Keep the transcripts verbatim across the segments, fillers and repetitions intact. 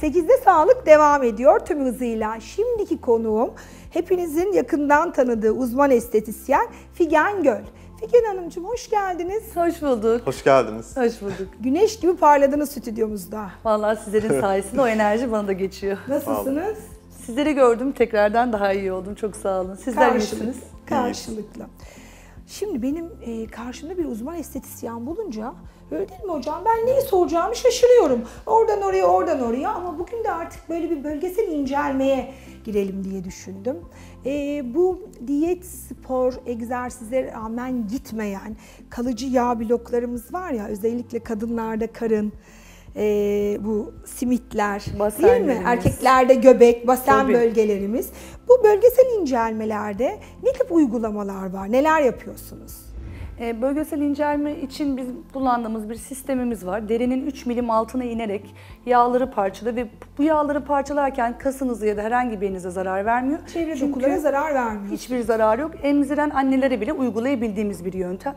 sekizde Sağlık devam ediyor tüm hızıyla. Şimdiki konuğum hepinizin yakından tanıdığı uzman estetisyen Figen Göl. Figen Hanımcığım hoş geldiniz. Hoş bulduk. Hoş geldiniz. Hoş bulduk. Güneş gibi parladınız stüdyomuzda. Vallahi sizlerin sayesinde o enerji bana da geçiyor. Nasılsınız? Sizleri gördüm, tekrardan daha iyi oldum. Çok sağ olun. Sizler Karşılıklı. iyisiniz. Karşılıklı. Şimdi benim e, karşımda bir uzman estetisyen bulunca, öyle değil mi hocam? Ben neyi soracağımı şaşırıyorum. Oradan oraya, oradan oraya, ama bugün de artık böyle bir bölgesel incelmeye girelim diye düşündüm. E, bu diyet, spor, egzersizlere rağmen gitmeyen kalıcı yağ bloklarımız var ya, özellikle kadınlarda karın, Ee, bu simitler, değil mi? Erkeklerde göbek, basen Tabii. bölgelerimiz. Bu bölgesel incelmelerde ne tip uygulamalar var? Neler yapıyorsunuz? Ee, bölgesel incelme için biz kullandığımız bir sistemimiz var. Derinin üç milim altına inerek yağları parçalıyor ve bu yağları parçalarken kasınıza ya da herhangi birinize zarar vermiyor. Çevre dokulara zarar vermiyor. Hiçbir zarar yok. Emziren annelere bile uygulayabildiğimiz bir yöntem.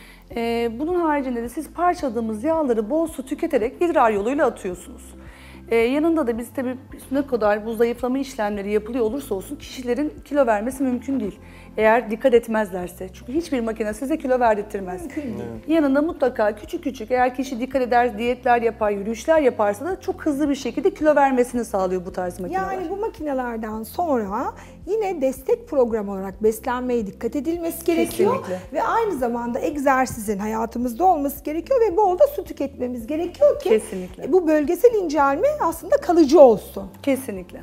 Ee, bunun haricinde de siz parçaladığımız yağları bol su tüketerek idrar yoluyla atıyorsunuz. Ee, yanında da biz tabii ne kadar bu zayıflama işlemleri yapılıyor olursa olsun kişilerin kilo vermesi mümkün değil. Eğer dikkat etmezlerse. Çünkü hiçbir makine size kilo verdirtmez. Mümkün değil. Yanında mutlaka küçük küçük, eğer kişi dikkat eder, diyetler yapar, yürüyüşler yaparsa da çok hızlı bir şekilde kilo vermesini sağlıyor bu tarz makineler. Yani bu makinelerden sonra yine destek programı olarak beslenmeye dikkat edilmesi gerekiyor. Kesinlikle. Ve aynı zamanda egzersizin hayatımızda olması gerekiyor ve bol da su tüketmemiz gerekiyor ki Kesinlikle. bu bölgesel incelme aslında kalıcı olsun. Kesinlikle.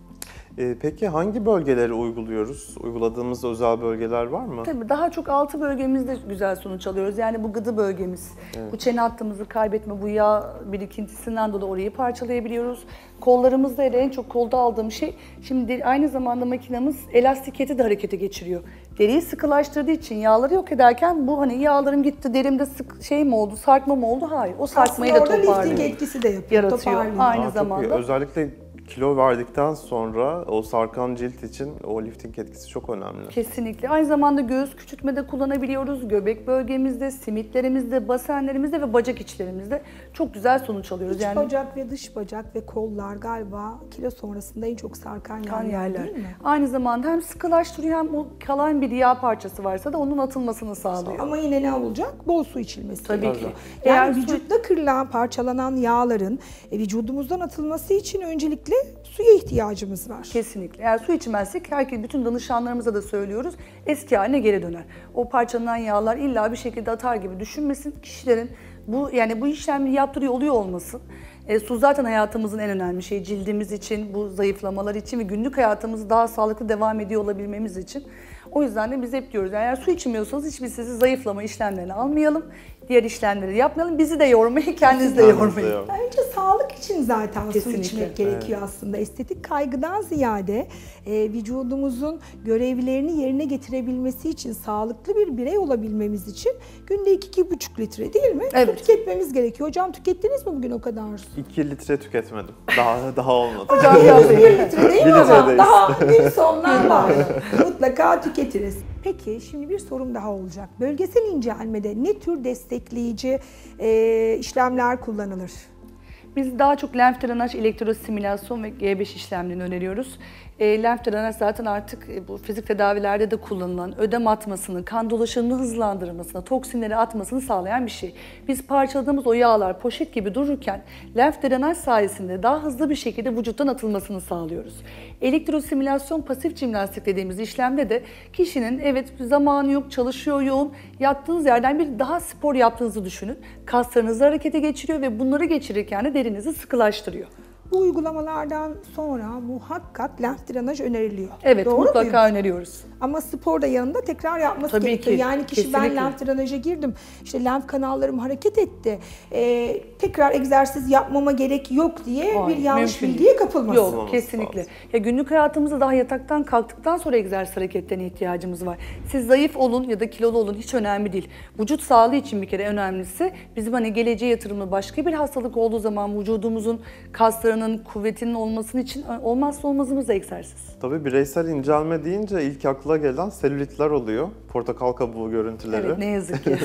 Ee, peki hangi bölgeleri uyguluyoruz? Uyguladığımız özel bölgeler var mı? Tabii daha çok altı bölgemizde güzel sonuç alıyoruz. Yani bu gıdı bölgemiz, evet. bu çene hattımızı kaybetme, bu yağ birikintisinden dolayı orayı parçalayabiliyoruz. Kollarımızda en çok kolda aldığım şey, şimdi aynı zamanda makinamız elastikiyeti de harekete geçiriyor. Deriyi sıkılaştırdığı için yağları yok ederken bu hani yağlarım gitti, derimde sık şey mi oldu, sarkma mı oldu? Hayır. O sarkmayı aslında da orada toparlıyor. lifting etkisi de yapıyor, yaratıyor. toparlıyor. Aynı Aa, zamanda. Özellikle kilo verdikten sonra o sarkan cilt için o lifting etkisi çok önemli. Kesinlikle. Aynı zamanda göğüs küçültmede kullanabiliyoruz. Göbek bölgemizde, simitlerimizde, basenlerimizde ve bacak içlerimizde çok güzel sonuç alıyoruz. İç yani bacak ve dış bacak ve kollar galiba kilo sonrasında en çok sarkan kan yerler, yerler. değil mi? Aynı zamanda hem sıkılaştırıyor hem o kalan bir yağ parçası varsa da onun atılmasını sağlıyor. Ama yine ne olacak? Bol su içilmesi Tabii gerekiyor. ki. Yani Eğer vücutta kırılan, parçalanan yağların e, vücudumuzdan atılması için öncelikle suya ihtiyacımız var. Kesinlikle. Eğer su içmezsek, herkes, bütün danışanlarımıza da söylüyoruz, eski haline geri döner. O parçalanan yağlar illa bir şekilde atar gibi düşünmesin. Kişilerin bu yani bu işlemleri yaptırıyor oluyor olmasın. E, su zaten hayatımızın en önemli şeyi. Cildimiz için, bu zayıflamalar için ve günlük hayatımızı daha sağlıklı devam ediyor olabilmemiz için. O yüzden de biz hep diyoruz, eğer su içmiyorsanız hiçbir sizi zayıflama işlemlerini almayalım. Diğer işlemleri yapmayalım. Bizi de yormayın, kendinizi de yormayın. Önce sağlık için zaten Kesinlikle. su içmek gerekiyor, evet. Aslında. Estetik kaygıdan ziyade e, vücudumuzun görevlerini yerine getirebilmesi için, sağlıklı bir birey olabilmemiz için günde iki iki buçuk litre değil mi? Evet. Su tüketmemiz gerekiyor. Hocam tükettiniz mi bugün o kadar su? iki litre tüketmedim. Daha daha olmadı. Hocam bir litre değil mi hocam? litredeyiz. Daha gün sonlar var. Mutlaka tüketiriz. Peki şimdi bir sorum daha olacak. Bölgesel incelmede ne tür destekleyici e, işlemler kullanılır? Biz daha çok lenf drenaj, elektrosimülasyon ve G beş işlemlerini öneriyoruz. E, lenf drenaj zaten artık e, bu fizik tedavilerde de kullanılan, ödem atmasını, kan dolaşımını hızlandırmasını, toksinleri atmasını sağlayan bir şey. Biz parçaladığımız o yağlar poşet gibi dururken lenf drenaj sayesinde daha hızlı bir şekilde vücuttan atılmasını sağlıyoruz. Elektrosimülasyon, pasif jimnastik dediğimiz işlemde de kişinin evet zamanı yok, çalışıyor yoğun, yattığınız yerden bir daha spor yaptığınızı düşünün. Kaslarınızı harekete geçiriyor ve bunları geçirirken de derinizi sıkılaştırıyor. Bu uygulamalardan sonra muhakkak lenf drenaj öneriliyor. Evet, Doğru mutlaka muyum? öneriyoruz. Ama spor da yanında tekrar yapması Tabii gerekiyor. ki, Yani kişi kesinlikle. ben lenf drenaja girdim, işte lenf kanallarım hareket etti, ee, tekrar egzersiz yapmama gerek yok diye Hayır, bir yanlış mümkün bilgiye kapılmasın. Yok, Olması kesinlikle. lazım. Ya günlük hayatımızda daha yataktan kalktıktan sonra egzersiz hareketlerine ihtiyacımız var. Siz zayıf olun ya da kilolu olun, hiç önemli değil. Vücut sağlığı için bir kere önemlisi bizim hani geleceğe yatırımlı başka bir hastalık olduğu zaman vücudumuzun kaslarının kuvvetinin olmasının için olmazsa olmazımız da egzersiz. Tabii bireysel incelme deyince ilk akla gelen selülitler oluyor. portakal kabuğu görüntüleri. Evet, ne yazık ki.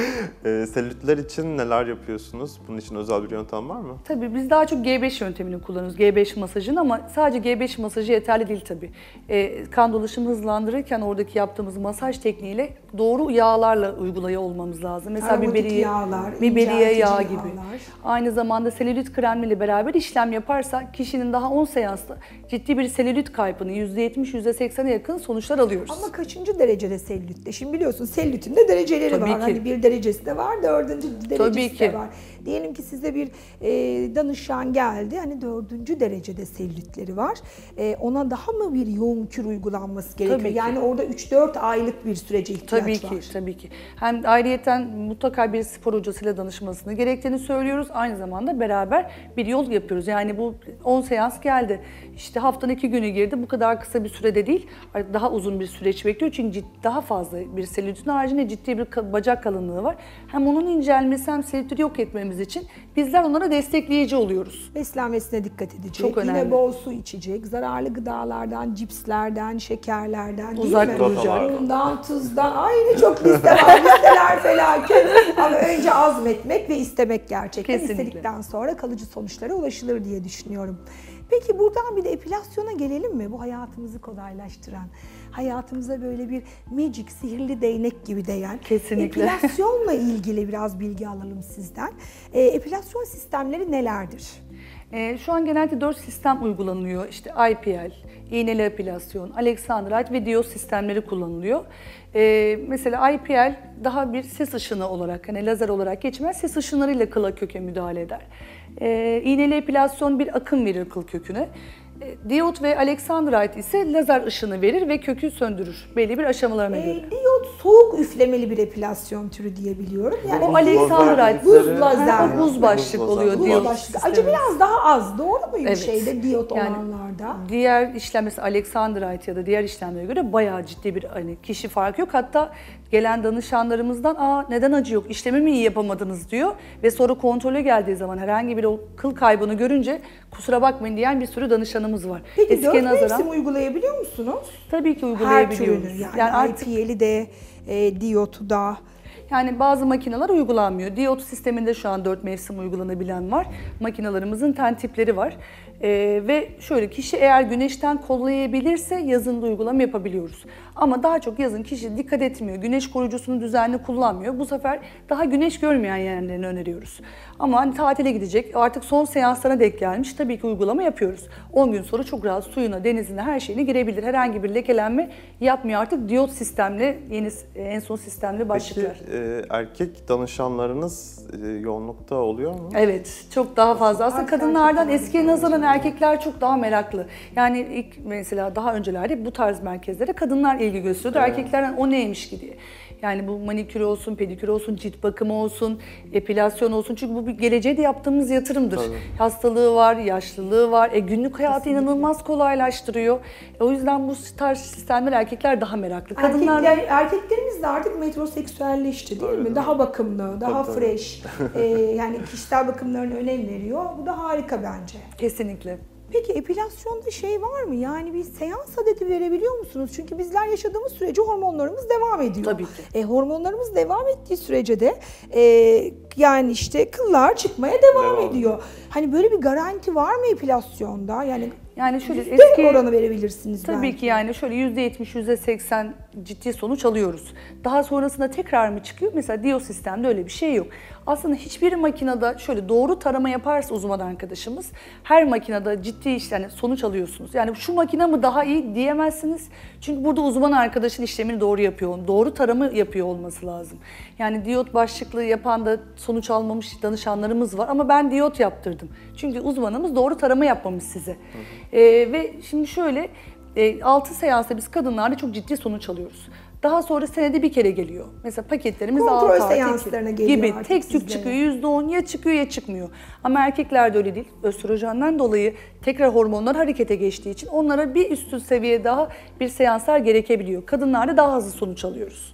e, selülitler için neler yapıyorsunuz? Bunun için özel bir yöntem var mı? Tabii biz daha çok G beş yöntemini kullanıyoruz. G beş masajını ama sadece G beş masajı yeterli değil tabii. E, kan dolaşımı hızlandırırken oradaki yaptığımız masaj tekniğiyle doğru yağlarla uygulaya olmamız lazım. Mesela Aromatik biberiye, yağlar, biberiye inceltici yağı gibi. yağlar. Aynı zamanda selülit kremiyle beraber işlem yaparsak kişinin daha on seansta ciddi bir selülit kaybını yüzde yetmiş yüzde seksene yakın sonuçlar alıyoruz. Ama kaçıncı derecede selülitte? Şimdi biliyorsun selülitin de dereceleri Tabii var. ki. Hani bir derecesi de var, dördüncü derecesi Tabii ki. de var. Diyelim ki size bir e, danışan geldi, hani dördüncü derecede selülitleri var. E, ona daha mı bir yoğun kür uygulanması gerekiyor? Tabii ki. Yani orada üç dört aylık bir sürece ihtiyaç Tabii var. ki, tabii ki. Hem ayrıyeten mutlaka bir spor hocasıyla danışmasını gerektiğini söylüyoruz. Aynı zamanda beraber bir yol yapıyoruz. Yani bu on seans geldi. İşte haftanın iki günü girdi. Bu kadar kısa bir sürede değil. Daha uzun bir süreç bekliyor. Çünkü ciddi, daha fazla bir selülitin haricinde ciddi bir bacak kalınlığı var. Hem onun incelmesi hem selülitleri yok etmemiz için bizler onlara destekleyici oluyoruz. Beslenmesine dikkat edecek. Çok Yine önemli. bol su içecek. Zararlı gıdalardan, cipslerden, şekerlerden değil Uzak mi? duracak. Undan, tuzdan. Aynı çok liste var. Listeler felaket. Ama önce azmetmek ve istemek gerçekten. Kesinlikle. İstedikten sonra kalıcı sonuçlara ulaşılır diye düşünüyorum. Peki buradan bir de epilasyona gelelim mi? Bu hayatımızı kolaylaştıran, hayatımıza böyle bir magic, sihirli değnek gibi değen. Kesinlikle. Epilasyonla ilgili biraz bilgi alalım sizden. E, epilasyon sistemleri nelerdir? Ee, şu an genelde dört sistem uygulanıyor. İşte I P L, iğneli epilasyon, Alexandrite ve Dios sistemleri kullanılıyor. Ee, mesela I P L daha bir ses ışını olarak, hani lazer olarak geçmez, ses ışınlarıyla kıla köke müdahale eder. Ee, iğneli epilasyon bir akım verir kıl köküne. E, Diyot ve Alexandrite ise lazer ışını verir ve kökü söndürür belli bir aşamalarına E, göre. diyot soğuk üflemeli bir epilasyon türü diye biliyorum. Yani O Alexandrite, buz lazer. o buz başlık Buz oluyor lazer. diyot Buz başlık. sistemi. Acı biraz daha az. Doğru mu Evet. şeyde diyot Yani olanlarda? Diğer işlem mesela Alexandrite ya da diğer işlemlere göre bayağı ciddi bir hani kişi farkı yok. Hatta gelen danışanlarımızdan aa neden acı yok, işlemi mi iyi yapamadınız diyor ve sonra kontrole geldiği zaman herhangi bir o kıl kaybını görünce kusura bakmayın diyen bir sürü danışanımız var. Peki Eskiye dört nazaran mevsim uygulayabiliyor musunuz? tabii ki Her uygulayabiliyoruz. türünü yani, yani artık I P L'i de, e, diyotu da. Yani bazı makineler uygulanmıyor. Diyot sisteminde şu an dört mevsim uygulanabilen var. Makinalarımızın ten tipleri var. Ee, ve şöyle kişi eğer güneşten kollayabilirse yazın da uygulama yapabiliyoruz. Ama daha çok yazın kişi dikkat etmiyor, güneş koruyucusunu düzenli kullanmıyor. Bu sefer daha güneş görmeyen yerlerini öneriyoruz. Ama hani tatile gidecek, artık son seanslarına denk gelmiş, tabii ki uygulama yapıyoruz. on gün sonra çok rahat suyuna, denizine, her şeyine girebilir. Herhangi bir lekelenme yapmıyor artık diyot sistemle, yeni en son sistemle başlıklar. Peki e, erkek danışanlarınız e, yoğunlukta oluyor mu? Evet, çok daha fazla. Aslında Erkek kadınlardan erkek eskiye erkek nazaran erkekler çok daha meraklı. Yani ilk mesela daha öncelerde bu tarz merkezlere kadınlar ilgi gösteriyordu. Evet. Erkeklerden o neymiş ki diye. Yani bu manikür olsun, pedikür olsun, cilt bakımı olsun, epilasyon olsun. Çünkü bu bir geleceğe de yaptığımız yatırımdır. Tabii. Hastalığı var, yaşlılığı var. E, günlük hayatı Kesinlikle. inanılmaz kolaylaştırıyor. E, o yüzden bu tarz sistemler erkekler daha meraklı. Kadınlar Erkekler, erkeklerimiz de artık metroseksüelleşti değil Öyle mi? değil Daha bakımlı, daha Tabii, tabii. fresh. Ee, yani kişisel bakımlarına önem veriyor. Bu da harika bence. kesinlikle. Peki epilasyonda şey var mı? Yani bir seans adeti verebiliyor musunuz? Çünkü bizler yaşadığımız sürece hormonlarımız devam ediyor. Tabii ki. E, hormonlarımız devam ettiği sürece de e, yani işte kıllar çıkmaya devam, Devam. ediyor. Hani böyle bir garanti var mı epilasyonda? Yani Yani şöyle yüzde eski oranı verebilirsiniz Tabii belki. ki yani şöyle yüzde yetmiş, yüzde seksen ciddi sonuç alıyoruz. Daha sonrasında tekrar mı çıkıyor? Mesela Dio sistemde öyle bir şey yok. Aslında hiçbir makinede şöyle doğru tarama yaparsa uzman arkadaşımız her makinede ciddi iş, yani sonuç alıyorsunuz. Yani şu makine mi daha iyi diyemezsiniz. Çünkü burada uzman arkadaşın işlemini doğru yapıyor, doğru tarama yapıyor olması lazım. Yani diyot başlıklı yapan da sonuç almamış danışanlarımız var ama ben diyot yaptırdım. Çünkü uzmanımız doğru tarama yapmamış size. Ee, ve şimdi şöyle e, altı seansta biz kadınlarda çok ciddi sonuç alıyoruz. Daha sonra senede bir kere geliyor. Mesela paketlerimiz Kontrol altı artı seanslarına iki geliyor gibi artık tek tük sizlere. çıkıyor. yüzde on ya çıkıyor ya çıkmıyor. Ama erkeklerde öyle değil. Östrojenden dolayı tekrar hormonlar harekete geçtiği için onlara bir üstü seviye daha bir seanslar gerekebiliyor. Kadınlarda daha hızlı sonuç alıyoruz.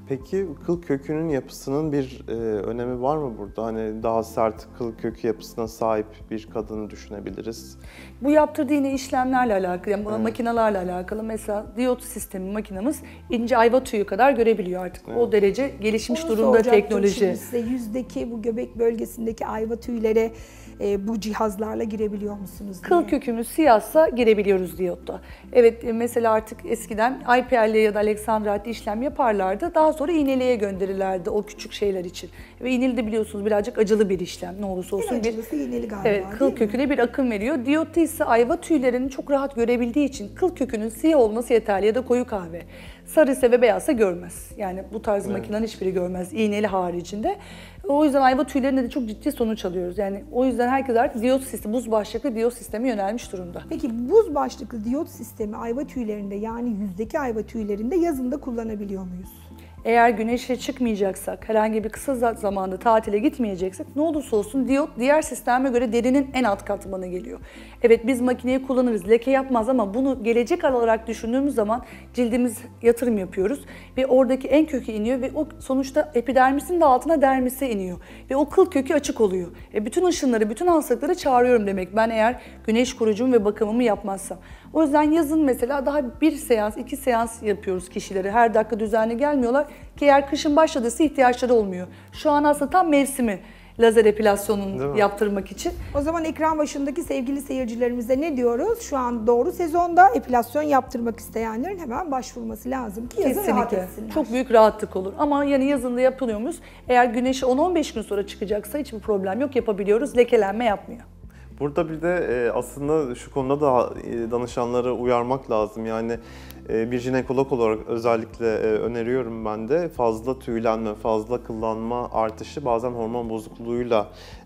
Peki kıl kökünün yapısının bir e, önemi var mı burada? Hani daha sert kıl kökü yapısına sahip bir kadını düşünebiliriz. Bu yaptırdığı yine işlemlerle alakalı, yani evet. makinelerle alakalı. Mesela diyot sistemi makinamız ince ayva tüyü kadar görebiliyor artık. Evet. O derece gelişmiş Onu durumda teknoloji. Şimdi size yüzdeki bu göbek bölgesindeki ayva tüylere e, bu cihazlarla girebiliyor musunuz diye. Kıl kökümüz siyahsa girebiliyoruz diyotta. Evet, mesela artık eskiden I P L'le ya da Aleksandrite işlem yaparlardı. Daha sonra iğneliğe gönderirlerdi o küçük şeyler için. Ve iğneli de biliyorsunuz birazcık acılı bir işlem. Ne olursa olsun. En acılısı bir, iğneli galiba. Evet, kıl köküne bir akım veriyor. Diyotta ise ayva tüylerini çok rahat görebildiği için kıl kökünün siyah olması yeterli ya da koyu kahve. Sarı ise ve beyazsa görmez. Yani bu tarz evet. makinenin hiçbiri görmez. İğneli haricinde. O yüzden ayva tüylerinde de çok ciddi sonuç alıyoruz. Yani o yüzden herkes artık diyot sistemi, buz başlıklı diyot sistemi yönelmiş durumda. Peki buz başlıklı diyot sistemi ayva tüylerinde, yani yüzdeki ayva tüylerinde yazın da kullanabiliyor muyuz? Eğer güneşe çıkmayacaksak, herhangi bir kısa zamanda tatile gitmeyeceksek ne olursa olsun diyot diğer sisteme göre derinin en alt katmanı geliyor. Evet, biz makineyi kullanırız, leke yapmaz ama bunu gelecek olarak düşündüğümüz zaman cildimiz yatırım yapıyoruz ve oradaki en kökü iniyor ve o sonuçta epidermisin de altına dermise iniyor ve o kıl kökü açık oluyor. E bütün ışınları, bütün hastalıkları çağırıyorum demek ben eğer güneş koruyucumu ve bakımımı yapmazsam. O yüzden yazın mesela daha bir seans, iki seans yapıyoruz kişileri. Her dakika düzenli gelmiyorlar ki eğer kışın başladıysa ihtiyaçları olmuyor. Şu an aslında tam mevsimi lazer epilasyonunu yaptırmak için. O zaman ekran başındaki sevgili seyircilerimize ne diyoruz? Şu an doğru sezonda epilasyon yaptırmak isteyenlerin hemen başvurması lazım ki yazın Kesinlikle. rahat etsinler. Çok büyük rahatlık olur. Ama yani yazında yapılıyor muyuz? Eğer güneşi on on beş gün sonra çıkacaksa hiçbir problem yok, yapabiliyoruz. Lekelenme yapmıyor. Burada bir de aslında şu konuda da danışanları uyarmak lazım. Yani bir jinekolog olarak özellikle öneriyorum ben de fazla tüylenme, fazla kıllanma artışı bazen hormon bozukluğuyla,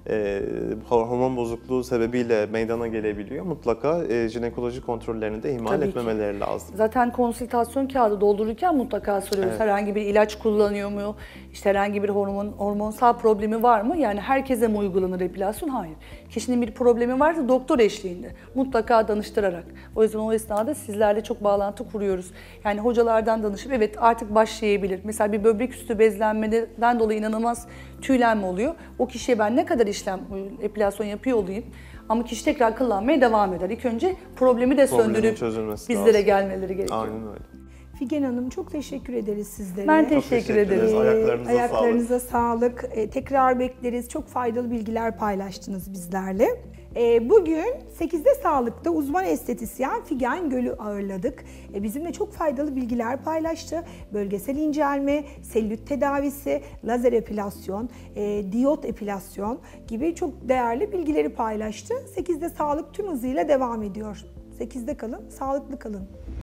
hormon bozukluğu sebebiyle meydana gelebiliyor. Mutlaka jinekoloji kontrollerini de ihmal Tabii etmemeleri ki. lazım. Zaten konsültasyon kağıdı doldururken mutlaka soruyoruz. Evet. Herhangi bir ilaç kullanıyor mu? İşte herhangi bir hormon hormonsal problemi var mı? Yani herkese mi uygulanır epilasyon? Hayır. Kişinin bir problemi varsa doktor eşliğinde mutlaka danıştırarak. O yüzden o esnada sizlerle çok bağlantı kuruyoruz. Yani hocalardan danışıp evet artık başlayabilir. Mesela bir böbrek üstü bezlenmeden dolayı inanılmaz tüylenme oluyor. O kişiye ben ne kadar işlem, epilasyon yapıyor olayım ama kişi tekrar kıllanmaya devam eder. İlk önce problemi de söndürüp bizlere lazım. gelmeleri gerekiyor. Aynen öyle. Figen Hanım çok teşekkür ederiz sizlere. Ben teşekkür, teşekkür ederim. Ayaklarınıza, Ayaklarınıza sağlık. sağlık. Ee, tekrar bekleriz. Çok faydalı bilgiler paylaştınız bizlerle. Ee, bugün sekizde Sağlık'ta uzman estetisyen Figen Göl'ü ağırladık. Ee, bizimle çok faydalı bilgiler paylaştı. Bölgesel incelme, selülit tedavisi, lazer epilasyon, e, diyot epilasyon gibi çok değerli bilgileri paylaştı. sekizde Sağlık tüm hızıyla devam ediyor. sekizde kalın, sağlıklı kalın.